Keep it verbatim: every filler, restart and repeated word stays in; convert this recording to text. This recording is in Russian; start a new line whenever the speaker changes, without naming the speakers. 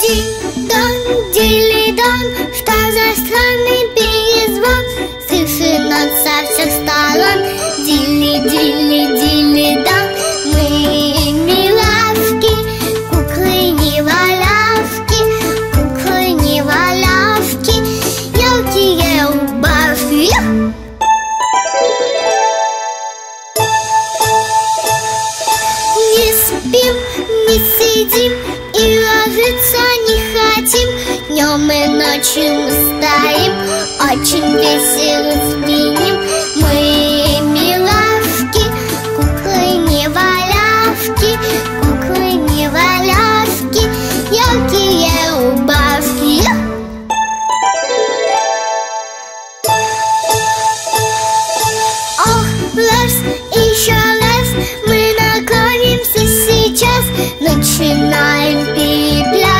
Дилидон, дилидон, что за странный перезвон слышен он со всех сторон. Дили, дили, дилидон, мы милавки, куклы не валявки, куклы не валявки, яркие убавки. Не спим, не сидим и ложиться не хотим. Днем и ночью мы стоим, очень весело звеним. Мы милавки, куклы не валявки, куклы не валявки, яркие убавки. Ох, раз, еще раз, мы наклонимся сейчас, начинаем переплясывать.